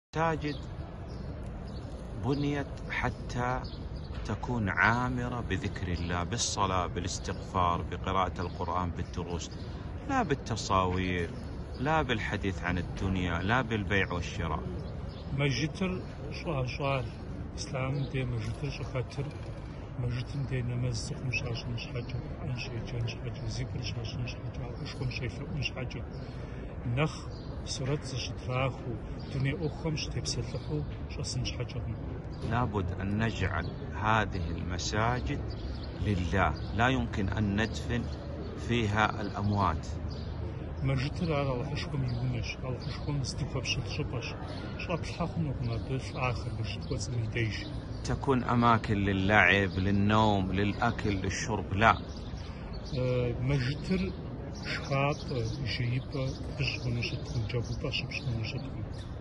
المساجد بنيت حتى تكون عامرة بذكر الله، بالصلاة، بالاستغفار، بقراءة القرآن، بالدروس، لا بالتصاوير، لا بالحديث عن الدنيا، لا بالبيع والشراء. مجتر شوال إسلام دي مجتر شخاتر مجتر دي نماز مش عشان مش حاجة عن شيء مش حاجة ذكر مش عشان مش حاجة أشكم شيء مش حاجة نخ سرت شتراخو دنيا أخم شتبسلحو شخص مش حاجة. لابد أن نجعل هذه المساجد لله، لا يمكن أن ندفن فيها الأموات. مجتر على حشكم يونش على حشكم استقبال شطبش شطب حقنا ما بس آخر بشتوز ميديش تكون أماكن للعب، للنوم، للأكل، للشرب، لا. مجتر شخاب جيب بشغل شتكم جابوا باش بشغل شتكم.